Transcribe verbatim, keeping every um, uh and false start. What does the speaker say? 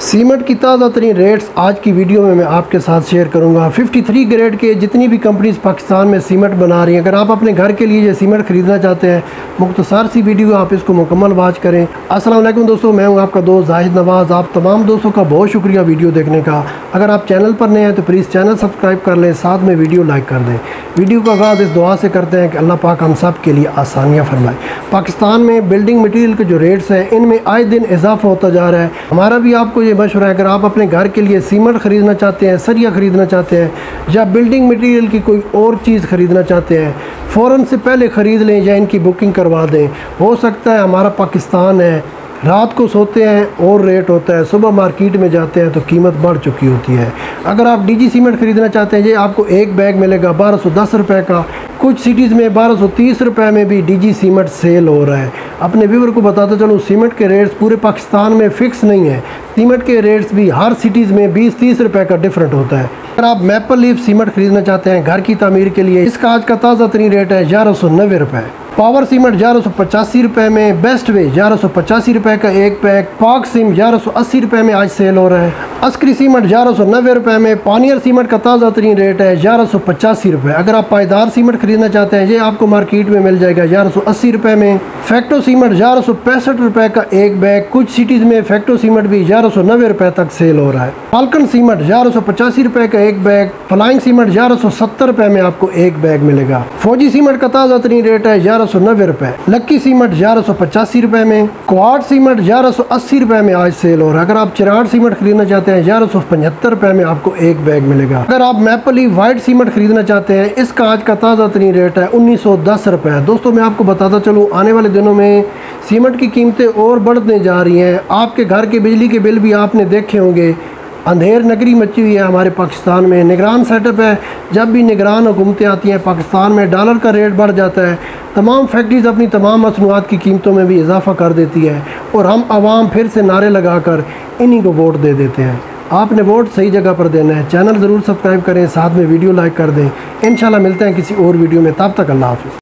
Cement की ताज़ा तरीन रेट्स आज की वीडियो में मैं आपके साथ शेयर करूंगा। तिरेपन ग्रेड के जितनी भी कंपनीज पाकिस्तान में सीमेंट बना रही हैं, अगर आप अपने घर के लिए ये सीमेंट ख़रीदना चाहते हैं, मुख्तसर सी वीडियो आप इसको मुकम्मल वाच करें। अस्सलाम वालेकुम दोस्तों, मैं हूं आपका दोस्त जाहिद नवाज़। आप तमाम दोस्तों का बहुत शुक्रिया वीडियो देखने का। अगर आप चैनल पर नए हैं तो प्लीज़ चैनल सब्सक्राइब कर लें, साथ में वीडियो लाइक कर दें। वीडियो का आगाज़ इस दुआ से करते हैं कि अल्लाह पाक हम सब के लिए आसानियाँ फरमाए। पाकिस्तान में बिल्डिंग मटीरियल के जो रेट्स हैं, इनमें आए दिन इजाफा होता जा रहा है। हमारा भी आपको ये मशवरा है, अगर आप अपने घर के लिए सीमेंट ख़रीदना चाहते हैं, सरिया ख़रीदना चाहते हैं या बिल्डिंग मटेरियल की कोई और चीज़ ख़रीदना चाहते हैं, फ़ौरन से पहले ख़रीद लें या इनकी बुकिंग करवा दें। हो सकता है हमारा पाकिस्तान है, रात को सोते हैं और रेट होता है, सुबह मार्केट में जाते हैं तो कीमत बढ़ चुकी होती है। अगर आप डीजी सीमेंट ख़रीदना चाहते हैं, ये आपको एक बैग मिलेगा बारह सौ दस रुपये का। कुछ सिटीज़ में बारह सौ तीस रुपये में भी डीजी सीमेंट सेल हो रहा है। अपने व्यूवर को बताता चलूँ, सीमेंट के रेट्स पूरे पाकिस्तान में फ़िक्स नहीं है। सीमेंट के रेट्स भी हर सिटीज़ में बीस तीस रुपये का डिफरेंट होता है। अगर आप मैपल लीफ सीमेंट ख़रीदना चाहते हैं घर की तामीर के लिए, इसका आज का ताज़ा तरीन रेट है ग्यारह सौ नब्बे रुपये। पावर सीमेंट ग्यारह सौ पचासी रुपये में, बेस्ट वे ग्यारह सौ पचासी रुपये का एक पैक, पाक सीम ग्यारह सौ अस्सी रुपये में आज सेल हो रहा है। askri सीमेंट ग्यारह सौ नब्बे रुपये में। पानियर सीमेंट का ताज़ा तरीन रेट है ग्यारह सौ पचासी रुपये। अगर आप पायदार सीमेंट खरीदना चाहते हैं, ये आपको मार्केट में मिल जाएगा ग्यारह सौ अस्सी रुपये में। फैक्टो सीमेंट ग्यारह सौ पैंसठ रुपये का एक बैग। कुछ सिटीज़ में फैक्टो सीमेंट भी ग्यारह सौ नब्बे रुपये तक सेल हो रहा है। फाल्कन सीमेंट ग्यारह सौ पचासी रुपये का एक बैग। फ्लाइंग सीमेंट ग्यारह सौ सत्तर रुपये में आपको एक बैग मिलेगा। फोजी सीमेंट का ताज़ा तरीन रेट है ग्यारह सौ नब्बे रुपये। लक्की सीमेंट ग्यारह सौ पचासी रुपये में। कोहाट सीमेंट ग्यारह सौ अस्सी रुपये में आज सेल हो रहा है। अगर आप चिराड़ सीमेंट खरीदना चाहते हैं, ग्यारह सौ पचहत्तर रुपये में आपको एक बैग मिलेगा। अगर आप मैपली वाइट सीमेंट खरीदना चाहते हैं, इसका आज का ताज़ा तरीन रेट है उन्नीस सौ दस रुपये। दोस्तों मैं आपको बताता चलूँ, आने वाले दिनों में सीमेंट की कीमतें और बढ़ने जा रही हैं। आपके घर के बिजली के बिल भी आपने देखे होंगे। अंधेर नगरी मची हुई है हमारे पाकिस्तान में। निगरान सेटअप है। जब भी निगरान हुकूमतें आती हैं पाकिस्तान में, डॉलर का रेट बढ़ जाता है। तमाम फैक्ट्रीज़ अपनी तमाम मसनूआत की कीमतों में भी इजाफा कर देती है और हम आवाम फिर से नारे लगाकर इन्हीं को वोट दे देते हैं। आपने वोट सही जगह पर देना है। चैनल ज़रूर सब्सक्राइब करें, साथ में वीडियो लाइक कर दें। इंशाल्लाह मिलते हैं किसी और वीडियो में। तब तक अल्लाह हाफ़िज़।